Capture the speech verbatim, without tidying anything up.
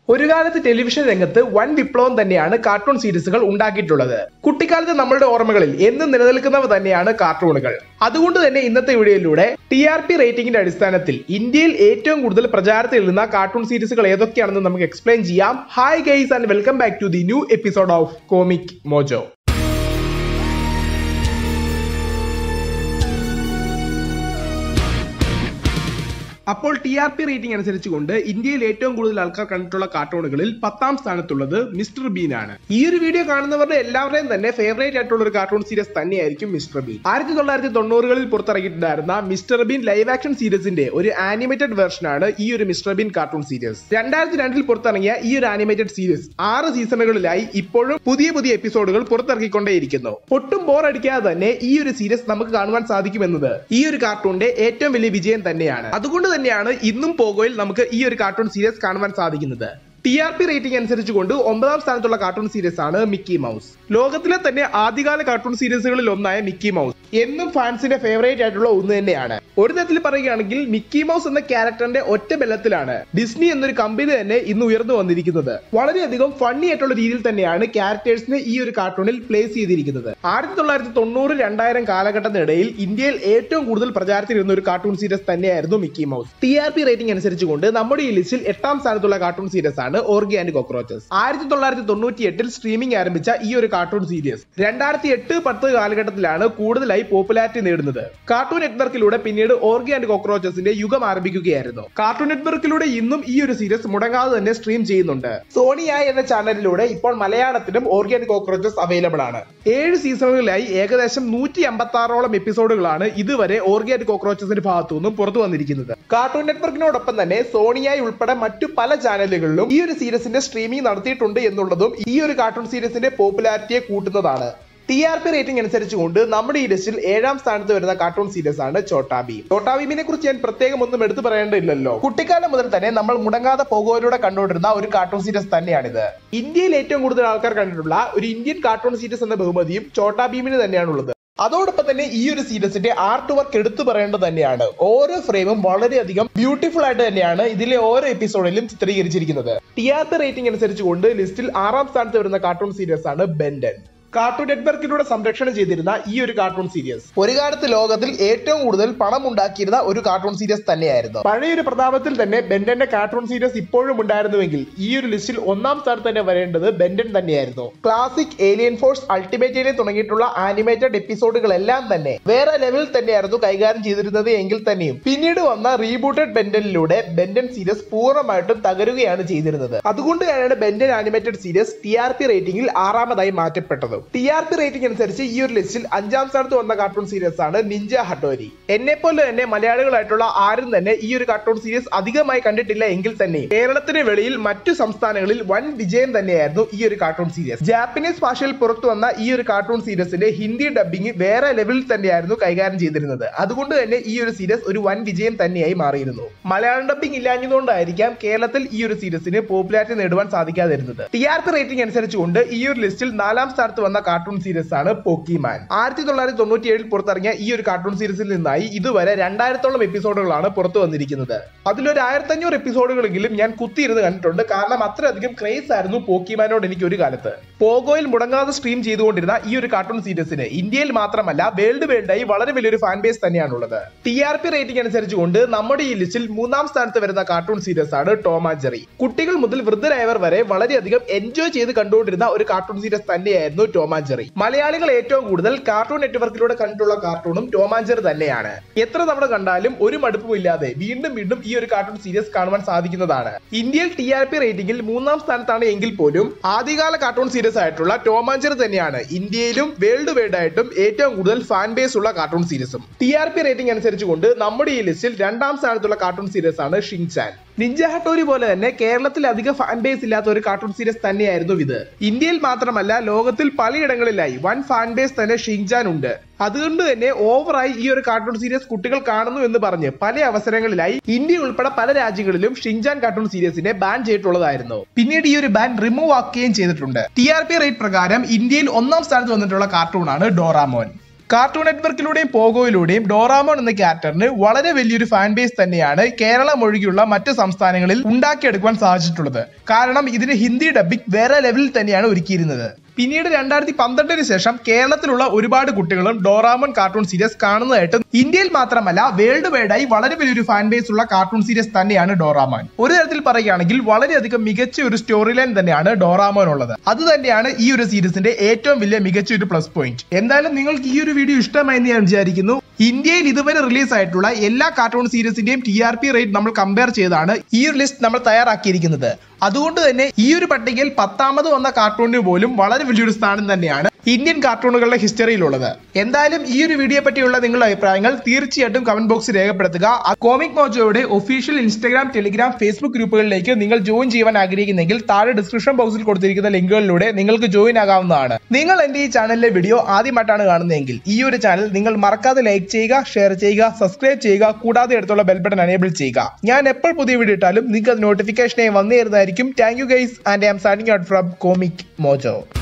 ഒരു കാലത്ത് ടെലിവിഷൻ രംഗത്ത് വൻ വിപ്ലവം തന്നെയാണ് കാർട്ടൂൺ സീരീസുകൾ ഉണ്ടാക്കിയിട്ടുള്ളത്. കുട്ടിക്കാലത്ത് നമ്മളുടെ ഓർമ്മകളിൽ എന്നും നിലനിൽക്കുന്നവ തന്നെയാണ് കാർട്ടൂണുകൾ. അതുകൊണ്ട് തന്നെ ഇന്നത്തെ വീഡിയോയിലൂടെ ടി ആർ പി റേറ്റിംഗിന്റെ അടിസ്ഥാനത്തിൽ ഇന്ത്യയിൽ ഏറ്റവും കൂടുതൽ പ്രചാരത്തിൽ നിന്ന കാർട്ടൂൺ സീരീസുകൾ ഏതൊക്കെയാണെന്ന് നമുക്ക് എക്സ്പ്ലെയിൻ ചെയ്യാം. Hi guys and welcome back to the new episode of Comic Mojo. അപ്പോൾ ടി ആർ പി റേറ്റിംഗ് അനുസരിച്ചുകൊണ്ട് ഇന്ത്യയിൽ ഏറ്റവും കൂടുതൽ ആൾക്കാർ കണ്ടിട്ടുള്ള കാർട്ടൂണുകളിൽ പത്താം സ്ഥാനത്തുള്ളത് മിസ്റ്റർ ബീൻ ആണ്. ഈ ഒരു വീഡിയോ കാണുന്നവരുടെ എല്ലാവരുടെയും തന്നെ ഫേവറേറ്റ് ആയിട്ടുള്ള ഒരു കാർട്ടൂൺ സീരീസ് തന്നെയായിരിക്കും മിസ്റ്റർ ബീൻ. ആയിരത്തി തൊള്ളായിരത്തി തൊണ്ണൂറുകളിൽ പുറത്തിറങ്ങിയിട്ടുണ്ടായിരുന്ന മിസ്റ്റർ ബീൻ ലൈവ് ആക്ഷൻ സീരീസിന്റെ ഒരു ആനിമേറ്റഡ് വെർഷനാണ് ഈ ഒരു മിസ്റ്റർ ബീൻ കാർട്ടൂൺ സീരീസ്. രണ്ടായിരത്തി രണ്ടിൽ പുറത്തിറങ്ങിയ ഈ ഒരു ആനിമേറ്റഡ് സീരീസ് ആറ് സീസണുകളിലായി ഇപ്പോഴും പുതിയ പുതിയ എപ്പിസോഡുകൾ പുറത്തിറക്കിക്കൊണ്ടേയിരിക്കുന്നു. ഒട്ടും ബോർ അടിക്കാതെ തന്നെ ഈ ഒരു സീരീസ് നമുക്ക് കാണുവാൻ സാധിക്കുമെന്നത് ഈ ഒരു കാർട്ടൂണിന്റെ ഏറ്റവും വലിയ വിജയം തന്നെയാണ്. അതുകൊണ്ട് തന്നെയാണ് ഇന്നും പോഗോയിൽ നമുക്ക് ഈ ഒരു കാർട്ടൂൺ സീരീസ് കാണുവാൻ സാധിക്കുന്നത്. ടി ആർ പി റേറ്റിംഗ് അനുസരിച്ചുകൊണ്ട് ഒമ്പതാം സ്ഥാനത്തുള്ള കാർട്ടൂൺ സീരീസ് ആണ് മിക്കി മൗസ്. ലോകത്തിലെ തന്നെ ആദ്യകാല കാർട്ടൂൺ സീരീസുകളിൽ ഒന്നായ മിക്കി മൗസ് എന്നും ഫാൻസിന്റെ ഫേവറേറ്റ് ആയിട്ടുള്ള ഒന്ന് തന്നെയാണ്. ഒരു തരത്തിൽ പറയുകയാണെങ്കിൽ മിക്കി മൗസ് എന്ന ക്യാരക്ടറിന്റെ ഒറ്റ ബലത്തിലാണ് ഡിസ്നി എന്നൊരു കമ്പനി തന്നെ ഇന്ന് ഉയർന്നു വന്നിരിക്കുന്നത്. വളരെയധികം ഫണ്ണി ആയിട്ടുള്ള രീതിയിൽ തന്നെയാണ് ക്യാരക്ടേഴ്സിനെ ഈ ഒരു കാർട്ടൂണിൽ പ്ലേസ് ചെയ്തിരിക്കുന്നത്. ആയിരത്തി തൊള്ളായിരത്തി തൊണ്ണൂറ് രണ്ടായിരം കാലഘട്ടത്തിനിടയിൽ ഇന്ത്യയിൽ ഏറ്റവും കൂടുതൽ പ്രചാരത്തിലിരുന്ന ഒരു കാർട്ടൂൺ സീരീസ് തന്നെയായിരുന്നു Mickey Mouse. T R P rating അനുസരിച്ചുകൊണ്ട് നമ്മുടെ ഈ ലിസ്റ്റിൽ എട്ടാം സ്ഥാനത്തുള്ള കാർട്ടൂൺ സീരീസ് ആണ് ഓർഗി ആൻഡ് കോക്രോച്ചസ്. ആയിരത്തി തൊള്ളായിരത്തി തൊണ്ണൂറ്റി എട്ടിൽ സ്ട്രീമിംഗ് ആരംഭിച്ച ഈ ഒരു കാർട്ടൂൺ സീരീസ് രണ്ടായിരത്തി എട്ട് പത്ത് കാലഘട്ടത്തിലാണ് കൂടുതലായി പോപ്പുലാരിറ്റി നേടുന്നത്. കാർട്ടൂൺ നെറ്റ്വർക്കിലൂടെ പിന്നീട് ഓർഗി ആൻഡ് കോക്രോച്ചസിന്റെ യുഗം ആരംഭിക്കുകയായിരുന്നു. കാർട്ടൂൺ നെറ്റ്വർക്കിലൂടെ ഇന്നും ഈ ഒരു സീരീസ് മുടങ്ങാതെ തന്നെ സ്ട്രീം ചെയ്യുന്നുണ്ട്. സോണി ആയി എന്ന ചാനലിലൂടെ ഇപ്പോൾ മലയാളത്തിലും ഓർഗി ആൻഡ് കോക്രോച്ചസ് അവൈലബിൾ ആണ്. ഏഴ് സീസണുകളിലായി ഏകദേശം നൂറ്റി അമ്പത്തി ആറോളം എപ്പിസോഡുകളാണ് ഇതുവരെ ഓർഗി ആൻഡ് കോക്രോച്ചസിന്റെ ഭാഗത്തു നിന്നും പുറത്തു വന്നിരിക്കുന്നത്. കാർട്ടൂൺ നെറ്റ്വർക്കിനോടൊപ്പം തന്നെ സോണിയായി ഉൾപ്പെടെ മറ്റു പല ചാനലുകളിലും ഈ ഒരു സീരീസിന്റെ സ്ട്രീമിംഗ് നടത്തിയിട്ടുണ്ട് എന്നുള്ളതും ഈ ഒരു കാർട്ടൂൺ സീരീസിന്റെ പോപ്പുലാരിറ്റിയെ കൂട്ടുന്നതാണ്. ടി ആർ പി റേറ്റിംഗ് അനുസരിച്ചുകൊണ്ട് നമ്മുടെ ഈ ലിസ്റ്റിൽ ഏഴാം സ്ഥാനത്ത് വരുന്ന കാർട്ടൂൺ സീരീസ് ആണ് ചോട്ടാ ഭീം. ചോട്ടാ ഭീമിനെ കുറിച്ച് ഞാൻ പ്രത്യേകം ഒന്നും എടുത്തു പറയേണ്ടതില്ലല്ലോ. കുട്ടിക്കാലം മുതൽ തന്നെ നമ്മൾ മുടങ്ങാതെ പോഗോയിലൂടെ കണ്ടുകൊണ്ടിരുന്ന ഒരു കാർട്ടൂൺ സീരീസ് തന്നെയാണിത്. ഇന്ത്യയിൽ ഏറ്റവും കൂടുതൽ ആൾക്കാർ കണ്ടിട്ടുള്ള ഒരു ഇന്ത്യൻ കാർട്ടൂൺ സീരീസ് എന്ന ബഹുമതിയും ചോട്ടാ ഭീമിന് തന്നെയാണുള്ളത്. അതോടൊപ്പം തന്നെ ഈ ഒരു സീരീസിന്റെ ആർട്ട് വർക്ക് എടുത്തു പറയേണ്ടത് തന്നെയാണ്. ഓരോ ഫ്രെയിമും വളരെയധികം ബ്യൂട്ടിഫുൾ ആയിട്ട് തന്നെയാണ് ഇതിലെ ഓരോ എപ്പിസോഡിലും ചിത്രീകരിച്ചിരിക്കുന്നത്. ടി ആർ പി റേറ്റിംഗ് അനുസരിച്ചുകൊണ്ട് ലിസ്റ്റിൽ ആറാം സ്ഥാനത്ത് വരുന്ന കാർട്ടൂൺ സീരീസ് ആണ് ബെൻഡൻ. കാർട്ടൂൺ നെറ്റ്വർക്കിലൂടെ സംരക്ഷണം ചെയ്തിരുന്ന ഈ ഒരു കാർട്ടൂൺ സീരീസ് ഒരു കാലത്ത് ലോകത്തിൽ ഏറ്റവും കൂടുതൽ പണം ഉണ്ടാക്കിയിരുന്ന ഒരു കാർട്ടൂൺ സീരീസ് തന്നെയായിരുന്നു. പഴയൊരു പ്രതാപത്തിൽ തന്നെ ബെൻഡന്റെ കാർട്ടൂൺ സീരീസ് ഇപ്പോഴും ഉണ്ടായിരുന്നുവെങ്കിൽ ഈ ഒരു ലിസ്റ്റിൽ ഒന്നാം സ്ഥാനത്ത് തന്നെ വരേണ്ടത് ബെൻഡൻ തന്നെയായിരുന്നു. Classic, alien force, ultimate alien തുടങ്ങിയിട്ടുള്ള ആനിമേറ്റഡ് എപ്പിസോഡുകളെല്ലാം തന്നെ വേറെ ലെവലിൽ തന്നെയായിരുന്നു കൈകാര്യം ചെയ്തിരുന്നത് എങ്കിൽ തന്നെയും പിന്നീട് വന്ന റീബൂട്ടഡ് ബെൻഡനിലൂടെ ബെൻഡൻ സീരീസ് പൂർണ്ണമായിട്ടും തകരുകയാണ് ചെയ്തിരുന്നത്. അതുകൊണ്ട് തന്നെയാണ് Ben Ten animated series T R P റേറ്റിംഗിൽ ആറാമതായി മാറ്റപ്പെട്ടത്. ടി ആർ പി റേറ്റിംഗ് അനുസരിച്ച് ഈ ഒരു ലിസ്റ്റിൽ അഞ്ചാം സ്ഥാനത്ത് വന്ന കാർട്ടൂൺ സീരീസ് ആണ് നിഞ്ച ഹട്ടോരി. എന്നെ പോലെ തന്നെ മലയാളികളായിട്ടുള്ള ആരും തന്നെ ഈ ഒരു കാർട്ടൂൺ സീരീസ് അധികമായി കണ്ടിട്ടില്ല എങ്കിൽ തന്നെ കേരളത്തിന് വെളിയിൽ മറ്റു സംസ്ഥാനങ്ങളിൽ വൻ വിജയം തന്നെയായിരുന്നു ഈ ഒരു കാർട്ടൂൺ സീരീസ്. ജാപ്പനീസ് ഭാഷയിൽ പുറത്തു വന്ന ഈ ഒരു കാർട്ടൂൺ സീരീസിന്റെ ഹിന്ദി ഡബിംഗ് വേറെ ലെവലിൽ തന്നെയായിരുന്നു കൈകാര്യം ചെയ്തിരുന്നത്. അതുകൊണ്ട് തന്നെ ഈ ഒരു സീരീസ് ഒരു വൻ വിജയം തന്നെയായി മാറിയിരുന്നു. മലയാളം ഡബിംഗ് ഇല്ലാഞ്ഞതുകൊണ്ടായിരിക്കാം കേരളത്തിൽ ഈ ഒരു സീരീസിന് പോപ്പുലാരിറ്റി നേടുവാൻ സാധിക്കാതിരുന്നത്. ടി ആർ പി റേറ്റിംഗ് അനുസരിച്ചുകൊണ്ട് ഈ ഒരു ലിസ്റ്റിൽ നാലാം സ്ഥാനത്ത് വന്ന കാർട്ടൂൺ സീരീസ് ആണ് പോക്കിമാൻ. ആയിരത്തി തൊള്ളായിരത്തി തൊണ്ണൂറ്റി ഏഴിൽ പുറത്തിറങ്ങിയ ഈ ഒരു കാർട്ടൂൺ സീരീസിൽ നിന്നായി ഇതുവരെ രണ്ടായിരത്തോളം എപ്പിസോഡുകളാണ് പുറത്തു വന്നിരിക്കുന്നത്. അതിലൊരു ആയിരത്തി അഞ്ഞൂറ് എപ്പിസോഡുകളെങ്കിലും ഞാൻ കുത്തിയിരുന്ന് കണ്ടിട്ടുണ്ട്. കാരണം അത്രയധികം ക്രേസ് ആയിരുന്നു പോക്കിമാനോട് എനിക്ക് ഒരു കാലത്ത്. പോഗോയിൽ മുടങ്ങാതെ സ്ട്രീം ചെയ്തുകൊണ്ടിരുന്ന ഈ ഒരു കാർട്ടൂൺ സീരീസിന് ഇന്ത്യയിൽ മാത്രമല്ല വേൾഡ് വൈഡായി വളരെ വലിയൊരു ഫാൻ ബേസ് തന്നെയാണുള്ളത്. ടി ആർ പി റേറ്റിംഗ് അനുസരിച്ചുകൊണ്ട് നമ്മുടെ ഈ ലിസ്റ്റിൽ മൂന്നാം സ്ഥാനത്ത് വരുന്ന കാർട്ടൂൺ സീരീസ് ആണ് ടോം ആൻഡ് ജെറി. കുട്ടികൾ മുതൽ വൃദ്ധരായവർ വരെ വളരെയധികം എൻജോയ് ചെയ്ത് കണ്ടുകൊണ്ടിരുന്ന ഒരു കാർട്ടൂൺ സീരീസ് തന്നെയായിരുന്നു ടോം ആൻഡ് ജെറി. മലയാളികൾ ഏറ്റവും കൂടുതൽ കാർട്ടൂൺ നെറ്റ്വർക്കിലൂടെ കണ്ടിട്ടുള്ള കാർട്ടൂണും ടോം ആൻഡ് ജെറി തന്നെയാണ്. എത്ര തവണ കണ്ടാലും ഒരു മടുപ്പും ഇല്ലാതെ വീണ്ടും വീണ്ടും ഈ ഒരു കാർട്ടൂൺ സീരീസ് കാണുവാൻ സാധിക്കുന്നതാണ്. ഇന്ത്യയിൽ ടി ആർ പി റേറ്റിംഗിൽ മൂന്നാം സ്ഥാനത്താണ് എങ്കിൽ പോലും ആദ്യകാല കാർട്ടൂൺ സീരീസ് ആയിട്ടുള്ള ടോം ആൻഡ് ജെറി തന്നെയാണ് ഇന്ത്യയിലും വേൾഡ് വൈഡ് ആയിട്ടും ഏറ്റവും കൂടുതൽ ഫാൻ ബേസ് ഉള്ള കാർട്ടൂൺ സീരീസും. ടി ആർ പി റേറ്റിംഗ് അനുസരിച്ചുകൊണ്ട് നമ്മുടെ ഈ ലിസ്റ്റിൽ രണ്ടാം സ്ഥാനത്തുള്ള കാർട്ടൂൺ സീരീസ് ആണ് ഷിൻചാൻ. നിഞ്ച ഹട്ടോരി പോലെ തന്നെ കേരളത്തിൽ അധിക ഫാൻ ബേസ് ഇല്ലാത്ത ഒരു കാർട്ടൂൺ സീരീസ് തന്നെയായിരുന്നു ഇത്. ഇന്ത്യയിൽ മാത്രമല്ല ലോകത്തിൽ പലയിടങ്ങളിലായി വൻ ഫാൻ ബേസ് തന്നെ ഷിൻചാൻ ഉണ്ട്. അതുകൊണ്ട് തന്നെ ഓവറായി ഈ ഒരു കാർട്ടൂൺ സീരീസ് കുട്ടികൾ കാണുന്നു എന്ന് പറഞ്ഞ് പല അവസരങ്ങളിലായി ഇന്ത്യ ഉൾപ്പെടെ പല രാജ്യങ്ങളിലും ഷിൻചാൻ കാർട്ടൂൺ സീരീസിനെ ബാൻ ചെയ്തിട്ടുള്ളതായിരുന്നു. പിന്നീട് ഈ ഒരു ബാൻ റിമൂവ് ആക്കുകയും ചെയ്തിട്ടുണ്ട്. ടി ആർ പി റേറ്റ് പ്രകാരം ഇന്ത്യയിൽ ഒന്നാം സ്ഥാനത്ത് വന്നിട്ടുള്ള കാർട്ടൂൺ ആണ് ഡോറാമോൻ. കാർട്ടൂൺ നെറ്റ്വർക്കിലൂടെയും പോഗോയിലൂടെയും ഡോറാമോൺ എന്ന ക്യാരക്ടറിന് വളരെ വലിയൊരു ഫാൻ ബേസ് തന്നെയാണ് കേരളം ഒഴികെയുള്ള മറ്റ് സംസ്ഥാനങ്ങളിൽ ഉണ്ടാക്കിയെടുക്കുവാൻ സാധിച്ചിട്ടുള്ളത്. കാരണം ഇതിന് ഹിന്ദി ഡബിംഗ് വേറെ ലെവലിൽ തന്നെയാണ് ഒരുക്കിയിരുന്നത്. പിന്നീട് രണ്ടായിരത്തി പന്ത്രണ്ടിന് ശേഷം കേരളത്തിലുള്ള ഒരുപാട് കുട്ടികളും ഡോറാമോൺ കാർട്ടൂൺ സീരീസ് കാണുന്നതായിട്ട് ഇന്ത്യയിൽ മാത്രമല്ല വേൾഡ് വൈഡായി വളരെ വലിയൊരു ഫാൻ ബേസ് ഉള്ള കാർട്ടൂൺ സീരീസ് തന്നെയാണ് ഡോറാമോൺ. ഒരു തരത്തിൽ പറയുകയാണെങ്കിൽ വളരെയധികം മികച്ച ഒരു സ്റ്റോറി ലൈൻ തന്നെയാണ് ഡോറാമോൺ ഉള്ളത്. അത് തന്നെയാണ് ഈ ഒരു സീരീസിന്റെ ഏറ്റവും വലിയ മികച്ച ഒരു പ്ലസ് പോയിന്റ്. എന്തായാലും നിങ്ങൾക്ക് ഈ ഒരു വീഡിയോ ഇഷ്ടമായി എന്ന് ഞാൻ വിചാരിക്കുന്നു. ഇന്ത്യയിൽ ഇതുവരെ റിലീസ് ആയിട്ടുള്ള എല്ലാ കാർട്ടൂൺ സീരീസിന്റെയും ടി ആർ പി റേറ്റ് നമ്മൾ കമ്പയർ ചെയ്താണ് ഈ ഒരു ലിസ്റ്റ് നമ്മൾ തയ്യാറാക്കിയിരിക്കുന്നത്. അതുകൊണ്ട് തന്നെ ഈ ഒരു പട്ടികയിൽ പത്താമത് വന്ന കാർട്ടൂണിന് പോലും വളരെ വലിയൊരു സ്ഥാനം തന്നെയാണ് ഇന്ത്യൻ കാർട്ടൂണുകളുടെ ഹിസ്റ്ററിയിലുള്ളത്. എന്തായാലും ഈ ഒരു വീഡിയോ പറ്റിയുള്ള നിങ്ങളുടെ അഭിപ്രായങ്ങൾ തീർച്ചയായിട്ടും കമന്റ് ബോക്സിൽ രേഖപ്പെടുത്തുക. കോമിക് മോജോയുടെ ഒഫീഷ്യൽ ഇൻസ്റ്റാഗ്രാം, ടെലിഗ്രാം, ഫേസ്ബുക്ക് ഗ്രൂപ്പുകളിലേക്ക് നിങ്ങൾ ജോയിൻ ചെയ്യാൻ ആഗ്രഹിക്കുന്നെങ്കിൽ താഴെ ഡിസ്ക്രിപ്ഷൻ ബോക്സിൽ കൊടുത്തിരിക്കുന്ന ലിങ്കുകളിലൂടെ നിങ്ങൾക്ക് ജോയിൻ ആകാവുന്നതാണ്. നിങ്ങൾ എന്റെ ഈ ചാനലിലെ വീഡിയോ ആദ്യമായിട്ടാണ് കാണുന്നതെങ്കിൽ ഈ ഒരു ചാനൽ നിങ്ങൾ മറക്കാതെ ലൈക്ക് ചെയ്യുക, ഷെയർ ചെയ്യുക, സബ്സ്ക്രൈബ് ചെയ്യുക, കൂടാതെ അടുത്തുള്ള ബെൽ ബട്ടൺ എനേബിൾ ചെയ്യുക. ഞാൻ എപ്പോൾ പുതിയ വീഡിയോ ഇട്ടാലും നിങ്ങൾക്ക് അത് നോട്ടിഫിക്കേഷനായി വന്നു തരുന്നതായിരിക്കും. Thank you guys, and I am signing out from Comic mojo.